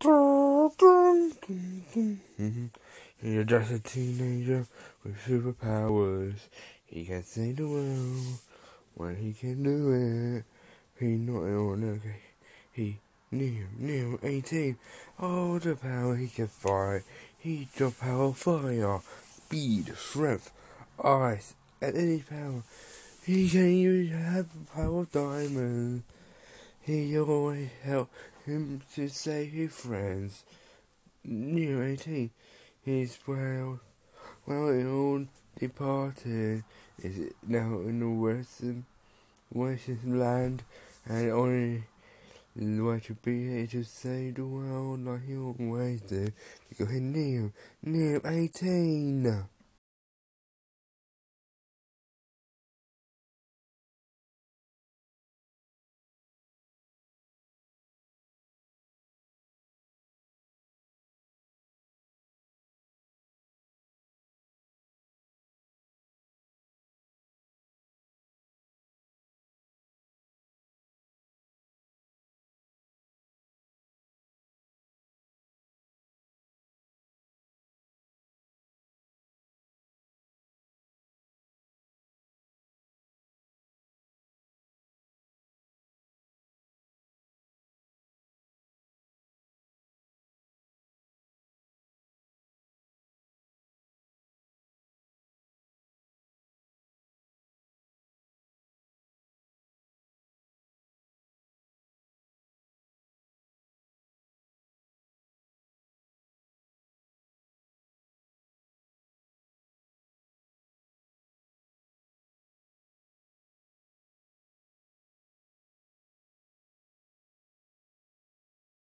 He's just a teenager with superpowers. He can save the world when he can do it. He not on okay. He near 18. All the power he can fight. He's the power of fire, speed, strength, ice, and any power. He can even have the power of diamonds. He always help him to save his friends. Near 18, he's well ill departed. Is now in the western land, and only the way to be here to save the world like he always did. Because he's near 18.